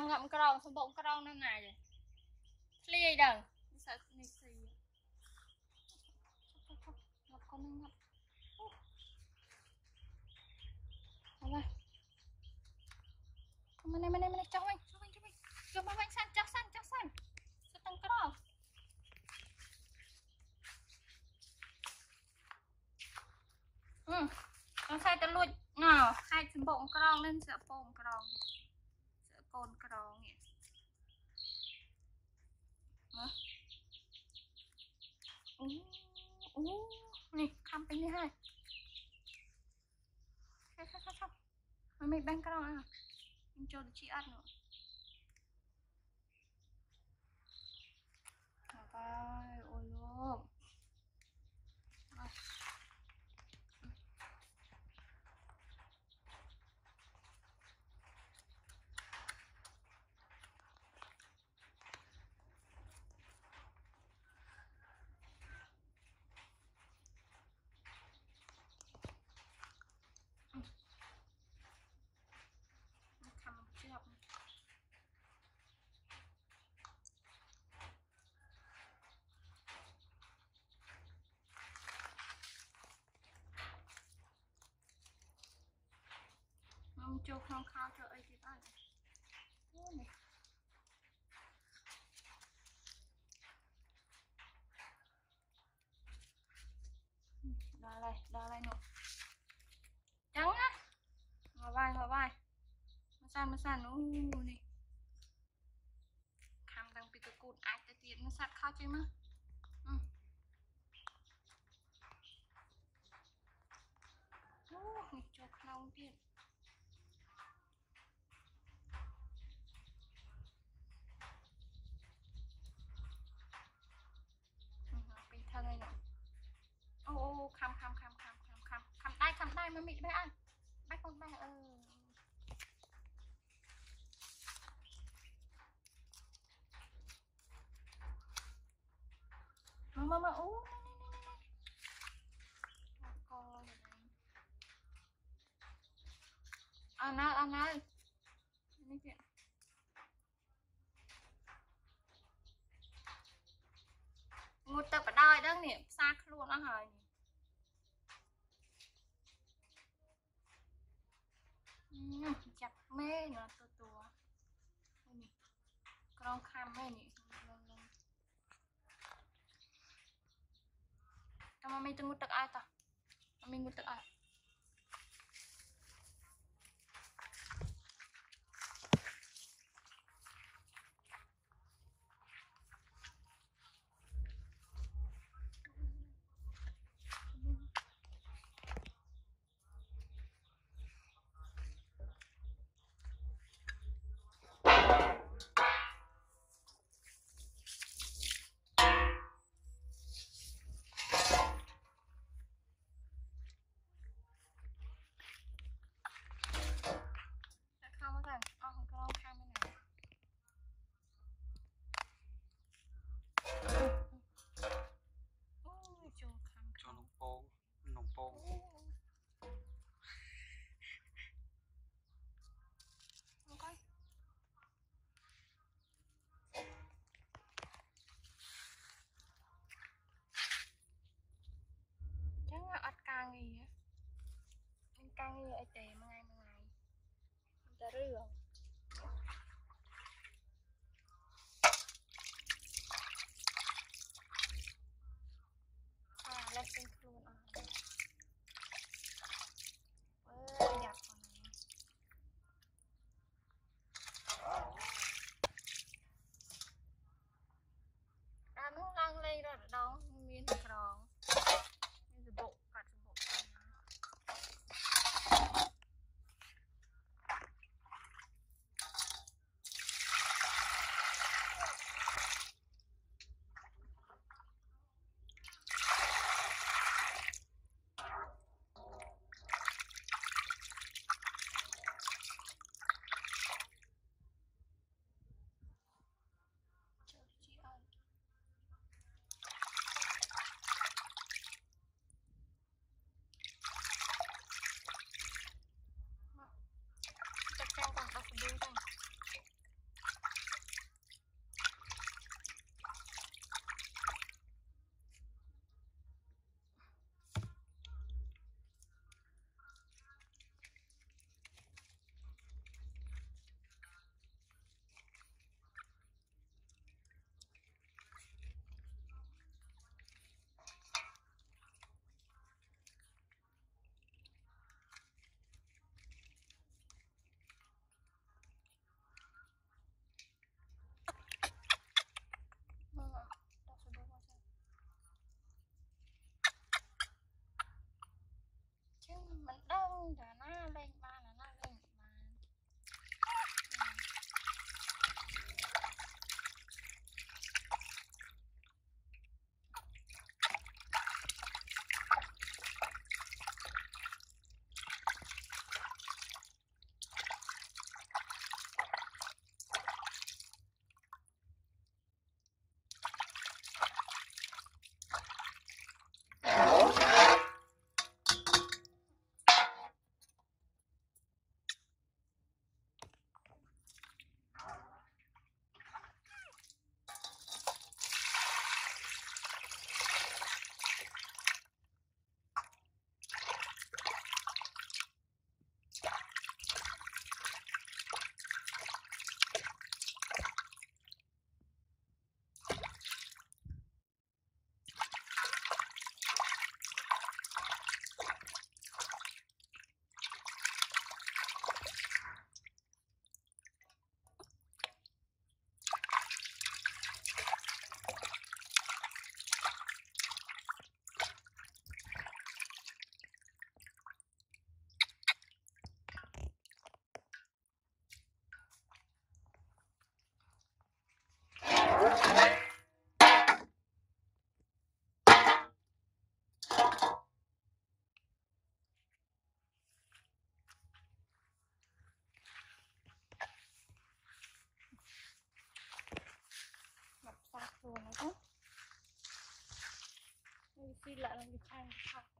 ngậm ngậm còng xong bụng còng năm ngày rồi lia đằng sợ này xì ngậm con ngậm rồi mana cho anh cho anh san sao tăng còng con sai ta luôn nào hai chân bụng còng lên sợ bụng còng sợ cồn còng nhỉ này khăm tính đi hai sao mà mình bánh còng à mình cho chị ăn nữa rồi ôi luôn cho không khao cho ấy thì bạn này đo đây nè trắng á ngồi vai mà san nó này khăm đang bị cái cột ai tới tiền nó sát khao chứ mà cho khâu tiền bình thân này nè ô khăm tay mà mịn bé ăn bách con ba mà ăn ơi một tập ở đôi đó nè xa luôn đó rồi chặt mê nữa tua con khăm mê nè mà mình từng một tập ai ta mình một tập ai cả na lên ba là na lên ba. Luôn đó chứ. Đi lại làm gì khai